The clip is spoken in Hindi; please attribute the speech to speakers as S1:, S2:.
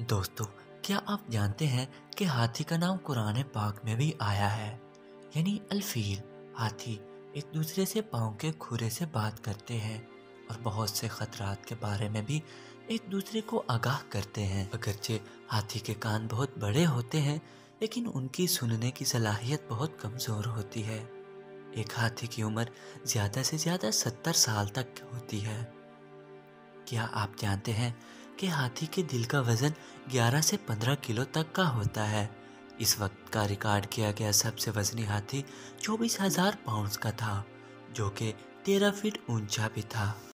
S1: दोस्तों, क्या आप जानते हैं कि हाथी का नाम कुरान पाक में भी आया है? यानी अल-फील। हाथी एक दूसरे से पाँव के खुरे से बात करते हैं और बहुत से खतरात के बारे में भी एक दूसरे को आगाह करते हैं। अगरचे हाथी के कान बहुत बड़े होते हैं, लेकिन उनकी सुनने की सलाहियत बहुत कमज़ोर होती है। एक हाथी की उम्र ज़्यादा से ज़्यादा 70 साल तक होती है। क्या आप जानते हैं कि हाथी के दिल का वजन 11 से 15 किलो तक का होता है? इस वक्त का रिकॉर्ड किया गया सबसे वजनी हाथी 24,000 पाउंड्स का था, जो कि 13 फीट ऊंचा भी था।